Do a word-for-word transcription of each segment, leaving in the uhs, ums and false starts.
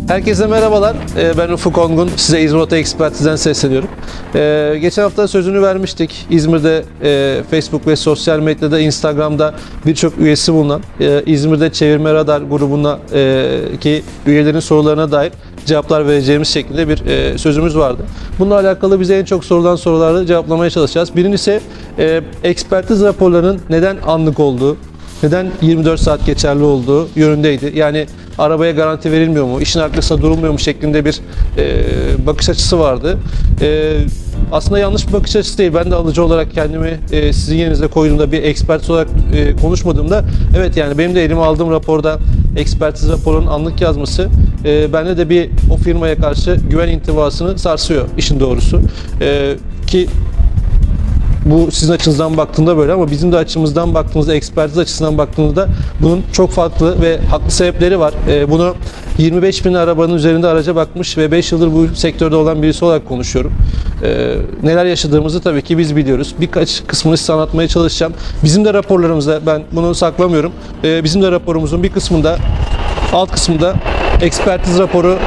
Herkese merhabalar. Ben Ufuk Ongun. Size İzmir Oto Ekspertiz'den sesleniyorum. Geçen hafta sözünü vermiştik. İzmir'de Facebook ve sosyal medyada, Instagram'da birçok üyesi bulunan İzmir'de Çevirme Radar grubuna ki üyelerin sorularına dair cevaplar vereceğimiz şekilde bir sözümüz vardı. Bununla alakalı bize en çok sorulan soruları cevaplamaya çalışacağız. Birincisi ekspertiz raporlarının neden anlık olduğu, neden yirmi dört saat geçerli olduğu yönündeydi. Yani arabaya garanti verilmiyor mu, işin arkasında durulmuyor mu şeklinde bir e, bakış açısı vardı. E, aslında yanlış bir bakış açısı değil. Ben de alıcı olarak kendimi e, sizin yerinize koyduğumda, bir ekspert olarak e, konuşmadığımda, evet yani benim de elime aldığım raporda ekspertiz raporunun anlık yazması e, bende de bir o firmaya karşı güven intibasını sarsıyor işin doğrusu. E, ki bu sizin açınızdan baktığında böyle, ama bizim de açımızdan baktığımızda, ekspertiz açısından baktığımızda bunun çok farklı ve haklı sebepleri var. E, bunu yirmi beş bin arabanın üzerinde araca bakmış ve beş yıldır bu sektörde olan birisi olarak konuşuyorum. E, neler yaşadığımızı tabii ki biz biliyoruz. Birkaç kısmını size anlatmaya çalışacağım. Bizim de raporlarımızda, ben bunu saklamıyorum, e, bizim de raporumuzun bir kısmında, alt kısmında ekspertiz raporu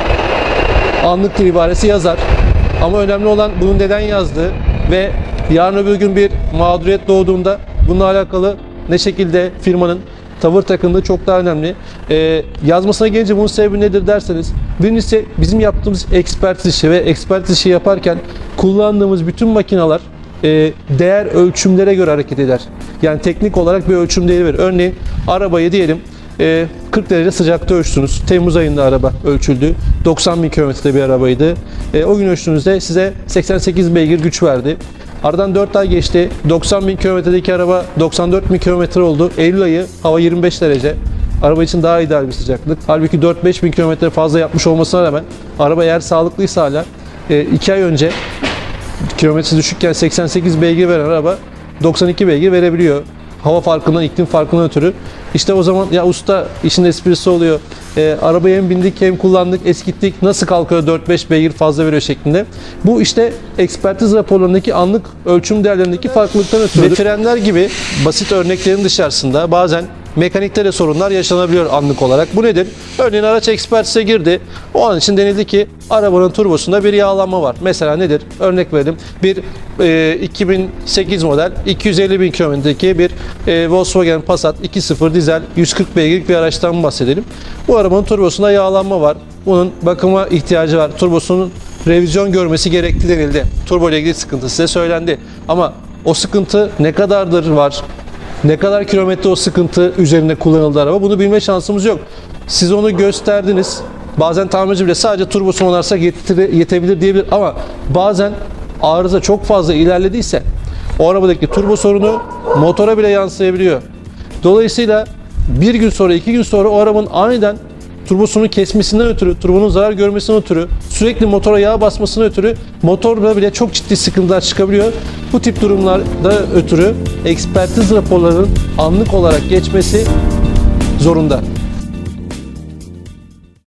anlıktır ibaresi yazar. Ama önemli olan bunun neden yazdığı ve yarın öbür gün bir mağduriyet doğduğunda bununla alakalı ne şekilde firmanın tavır takındığı çok daha önemli. Ee, yazmasına gelince bunun sebebi nedir derseniz, birincisi bizim yaptığımız ekspertiz işi ve ekspertiz işi yaparken kullandığımız bütün makineler e, değer ölçümlere göre hareket eder. Yani teknik olarak bir ölçüm değeri verir. Örneğin arabayı diyelim e, kırk derece sıcakta ölçtünüz. Temmuz ayında araba ölçüldü. doksan bin kilometrede bir arabaydı. E, o gün ölçtüğünüzde size seksen sekiz beygir güç verdi. Aradan dört ay geçti. doksan bin kilometredeki araba doksan dört bin kilometre oldu. Eylül ayı, hava yirmi beş derece. Araba için daha ideal bir sıcaklık. Halbuki dört beş bin kilometre fazla yapmış olmasına rağmen araba eğer sağlıklıysa hala iki ay önce kilometresi düşükken seksen sekiz beygir veren araba doksan iki beygir verebiliyor. Hava farkından, iklim farkından ötürü. İşte o zaman ya usta, işin esprisi oluyor. E, arabaya hem bindik hem kullandık, eskittik, nasıl kalkıyor dört beş beygir fazla veriyor şeklinde. Bu işte ekspertiz raporlarındaki anlık ölçüm değerlerindeki farklılıktan ötürü. Ve frenler gibi basit örneklerin dışarısında bazen mekanikte de sorunlar yaşanabiliyor anlık olarak. Bu nedir? Örneğin araç ekspertize girdi. O an için denildi ki arabanın turbosunda bir yağlanma var. Mesela nedir? Örnek verelim. Bir e, iki bin sekiz model iki yüz elli bin kilometredeki bir e, Volkswagen Passat iki nokta sıfır dizel yüz kırk beygirlik bir araçtan bahsedelim. Bu arabanın turbosunda yağlanma var. Bunun bakıma ihtiyacı var. Turbosunun revizyon görmesi gerektiği denildi. Turbo ile ilgili sıkıntı size söylendi. Ama o sıkıntı ne kadardır var? Ne kadar kilometre o sıkıntı üzerinde kullanıldı araba? Bunu bilme şansımız yok. Siz onu gösterdiniz. Bazen tamirci bile sadece turbosunu onarsak yetebilir diyebilir, ama bazen arıza çok fazla ilerlediyse o arabadaki turbo sorunu motora bile yansıyabiliyor. Dolayısıyla bir gün sonra, iki gün sonra o arabanın aniden turbosunu kesmesinden ötürü, turbonun zarar görmesinden ötürü, sürekli motora yağ basmasından ötürü motorda bile çok ciddi sıkıntılar çıkabiliyor. Bu tip durumlarda ötürü ekspertiz raporlarının anlık olarak geçmesi zorunda.